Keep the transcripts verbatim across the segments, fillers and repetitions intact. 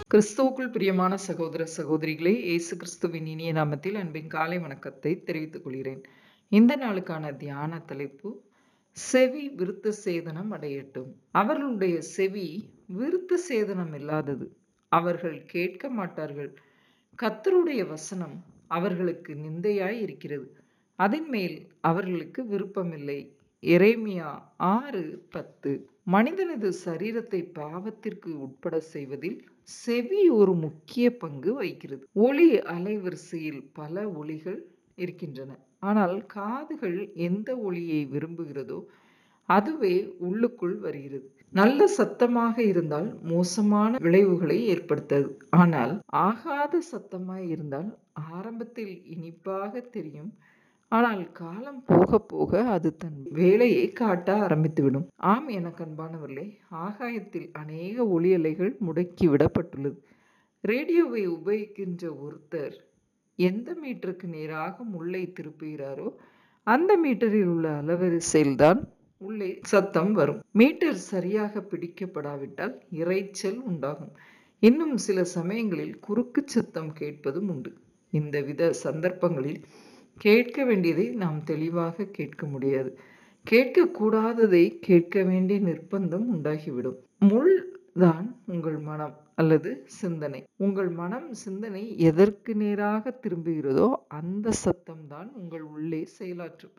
கிறிஸ்துவுக்குள் பிரியமான சகோதர சகோதரிகளே, இயேசு கிறிஸ்துவின் இனிய நாமத்தில் அன்பின் காலை வணக்கத்தை தெரிவித்துக் கொள்கிறேன். இந்த நாளுக்கான தியான தலைப்பு, செவி விருத்த சேதனம் அடையட்டும். அவர்களுடைய செவி விருத்த சேதனம் இல்லாதது, அவர்கள் கேட்க மாட்டார்கள். கர்த்தருடைய வசனம் அவர்களுக்கு நிந்தையாய் இருக்கிறது, அதன் மேல் அவர்களுக்கு விருப்பமில்லை. எரேமியா ஆறு பத்து. மனிதனது சரீரத்தை பாவத்திற்கு உட்பட செய்வதில் செவி ஒரு முக்கிய பங்கு வகிக்கிறது. ஒலி அலைவரிசையில் பல ஒலிகள் இருக்கின்றன, ஆனால் காதுகள் எந்த ஒலியை விரும்புகிறதோ அதுவே உள்ளுக்குள் வருகிறது. நல்ல சத்தமாக இருந்தால் மோசமான விளைவுகளை ஏற்படுத்தாது, ஆனால் ஆகாத சத்தமாய் இருந்தால் ஆரம்பத்தில் இனிப்பாக தெரியும், ஆனால் காலம் போக போக அது தன் வேலையை காட்ட ஆரம்பித்துவிடும். ஆம், எனக்கு அன்பானவர்களே, ஆகாயத்தில் அநேக ஒலி அலைகள் முடக்கி விடப்பட்டுள்ளது. ரேடியோவை உபயோகிக்கின்ற ஒருத்தர் எந்த மீட்டருக்கு நேராக முள்ளை திருப்புகிறாரோ அந்த மீட்டரில் உள்ள அலைவரிசையில்தான் உள்ளே சத்தம் வரும். மீட்டர் சரியாக பிடிக்கப்படாவிட்டால் இரைச்சல் உண்டாகும். இன்னும் சில சமயங்களில் குறுக்கு சத்தம் கேட்பதும் உண்டு. இந்த வித சந்தர்ப்பங்களில் கேட்க வேண்டியதை நாம் தெளிவாக கேட்க முடியாது, கேட்கக்கூடாததை கேட்க வேண்டிய நிர்பந்தம் உண்டாகிவிடும். முள் தான் உங்கள் மனம் அல்லது சிந்தனை. உங்கள் மனம் சிந்தனை எதற்கு நேராக திரும்புகிறதோ அந்த சத்தம் தான் உங்கள் உள்ளே செயலாற்றும்.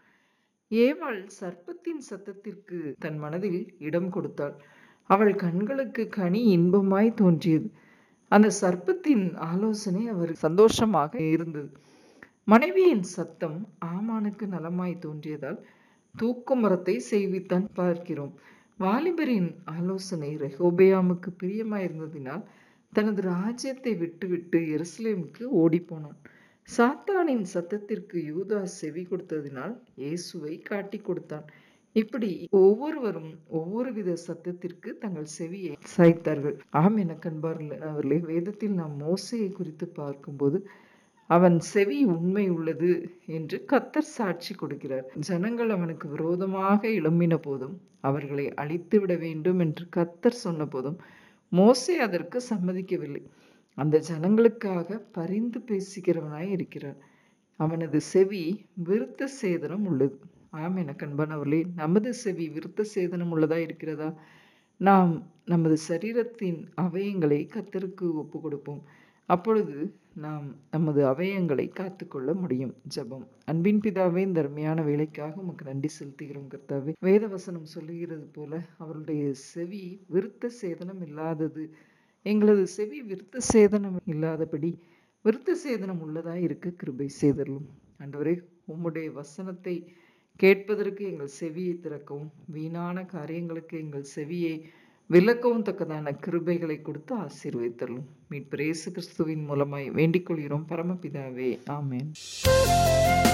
ஏவாள் சர்ப்பத்தின் சத்தத்திற்கு தன் மனதில் இடம் கொடுத்தாள். அவள் கண்களுக்கு கனி இன்பமாய் தோன்றியது. அந்த சர்ப்பத்தின் ஆலோசனை அவர் சந்தோஷமாக இருந்தது. மனைவியின் சத்தம் ஆமானுக்கு நலமாய் தோன்றியதால் தூக்கு மரத்தை செய்வித்தான் பார்க்கிறோம். வாலிபரின் ஆலோசனை ரெகோபெயாமுக்கு பிரியமாயிருந்ததினால் தனது ராஜ்யத்தை விட்டுவிட்டு எருசலேமுக்கு ஓடிப்போனான். சாத்தானின் சத்தத்திற்கு யூதாஸ் செவி கொடுத்ததினால் இயேசுவை காட்டி கொடுத்தான். இப்படி ஒவ்வொருவரும் ஒவ்வொரு வித சத்தத்திற்கு தங்கள் செவியை சாய்த்தார்கள். ஆம், எனக்கு அன்பார்களே, வேதத்தில் நாம் மோசேயை குறித்து பார்க்கும்போது அவன் செவி உண்மை உள்ளது என்று கர்த்தர் சாட்சி கொடுக்கிறார். ஜனங்கள் அவனுக்கு விரோதமாக எழும்பின போதும் அவர்களை அழித்து விட வேண்டும் என்று கர்த்தர் சொன்ன போதும் மோசே அதற்கு சம்மதிக்கவில்லை. அந்த ஜனங்களுக்காக பரிந்து பேசுகிறவனாய் இருக்கிறார். அவனது செவி விருத்த சேதனம் உள்ளது. ஆம், எனக்கு அன்பானவர்களே, நமது செவி விருத்த சேதனம் உள்ளதா இருக்கிறதா? நாம் நமது சரீரத்தின் அவயங்களை கர்த்தருக்கு ஒப்பு கொடுப்போம். அப்பொழுது நாம் நமது அவயங்களை காத்துக்கொள்ள முடியும். ஜெபம். அன்பின் பிதாவே, இந்த அருமையான வேலைக்காக உமக்கு நன்றி செலுத்துகிறோம் கர்த்தாவே. வேதவசனம் சொல்லுகிறது போல அவருடைய செவி விருத்த சேதனம் இல்லாதது. எங்களது செவி விருத்த சேதனம் இல்லாதபடி விருத்த சேதனம் உள்ளதா இருக்க கிருபை செய்தருளும். ஆண்டவரே, உம்முடைய வசனத்தை கேட்பதற்கு எங்கள் செவியை திறக்கவும், வீணான காரியங்களுக்கு எங்கள் செவியை விலக்கவும் தக்கதான கிருபைகளை கொடுத்து ஆசீர்வதித்தருளும். மீட்பர் இயேசு கிறிஸ்துவின் மூலமாய் வேண்டிக் கொள்கிறோம் பரமபிதாவே, ஆமென்.